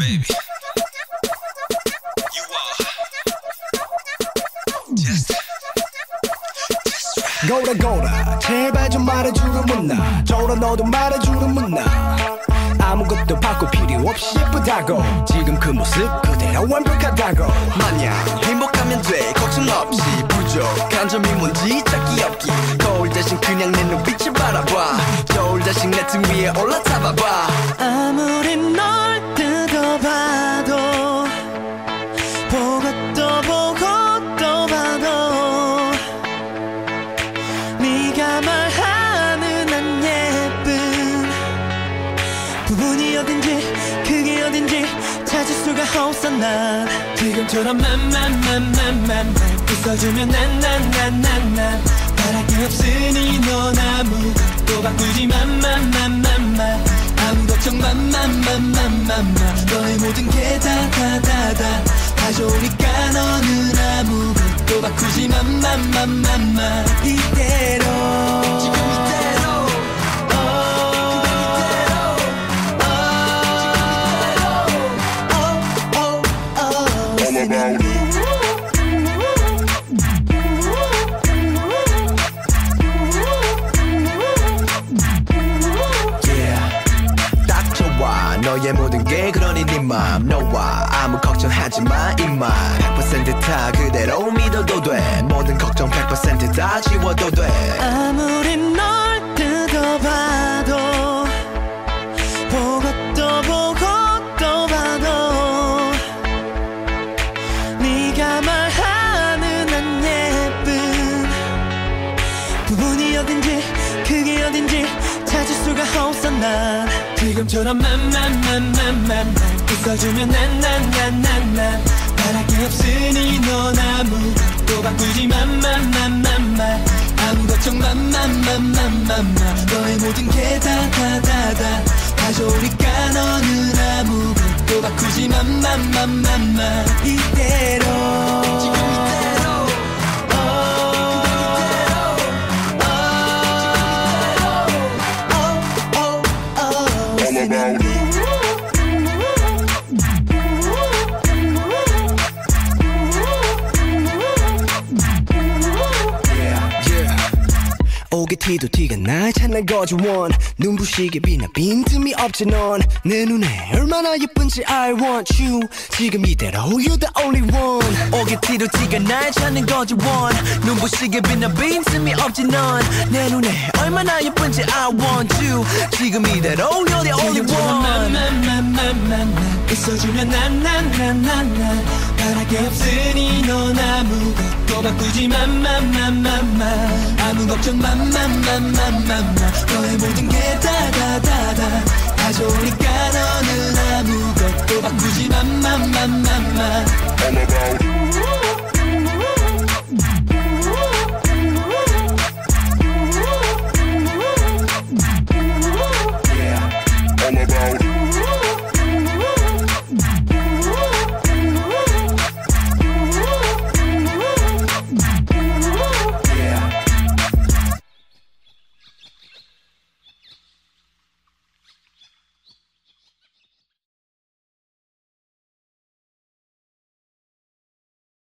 baby. You are just right. 고라 제발 좀 말해주는 문나 저라 너도 말해주는 문나 아무것도 바꿀 필요 없이 예쁘다고 지금 그 모습 그대로 완벽하다고 마냥 행복하면 돼 걱정 없이 부족한 점이 뭔지 찾기 없기 거울 대신 그냥 내 눈빛을 바라봐 저울 대신 내 등 위에 올라타봐봐 아무리 널 뜯어봐도 보고 또 보고 또 봐도 네가 말하는 안 예쁜 부분이 어딘지 그게 어딘지 찾을 수가 없어 난 지금처럼 맘맘맘맘맘 웃어주면 난난난난난 바랄 게 없으니 넌 아무것도 바꾸지 맘맘맘맘맘 아무 걱정 맘맘맘맘맘 너의 모든 게 다다다다 다 좋으니까 너는 아무것도 바꾸지 맘맘맘맘맘 이대로 지금 이대로 너의 모든 게 그러니 네 맘 너와 아무 걱정하지 마 이만 100% 다 그대로 믿어도 돼 모든 걱정 100% 다 지워도 돼 아무리 널 뜯어봐도 보고 또 보고 또 봐도 네가 말하는 안 예쁜 부분이 어딘지 그게 어딘지 찾을 수가 없어 난 지금처럼 맘맘맘맘맘 웃어주면 난난난난난 바랄 게 없으니 넌 아무것도 바꾸지 맘맘맘맘맘 아무 걱정 맘맘맘맘맘 너의 모든 게 다다다다 다 좋으니까 너는 아무것도 바꾸지 맘맘맘맘맘 이대로 지금 이대로 오게티도 티가 날 찾는 거지 원 눈부시게 빛나 빈틈이 없지 넌 내 눈에 얼마나 예쁜지 I want you 지금 이대로 You're the only one 오게티도 티가 날 찾는 거지 원 눈부시게 빛나 빈틈이 없지 넌 내 눈에 얼마나 예쁜지 I want you 지금 이대로 You're the only one 맘맘맘맘맘 웃어주면 난난난난난 바랄 게 없으니 넌 아무것도 바꾸지 맘맘맘맘맘 아무 걱정 맘맘맘맘맘 너의 모든 게 다다다다 다 좋으니까 너는 아무것도 바꾸지 맘맘맘맘맘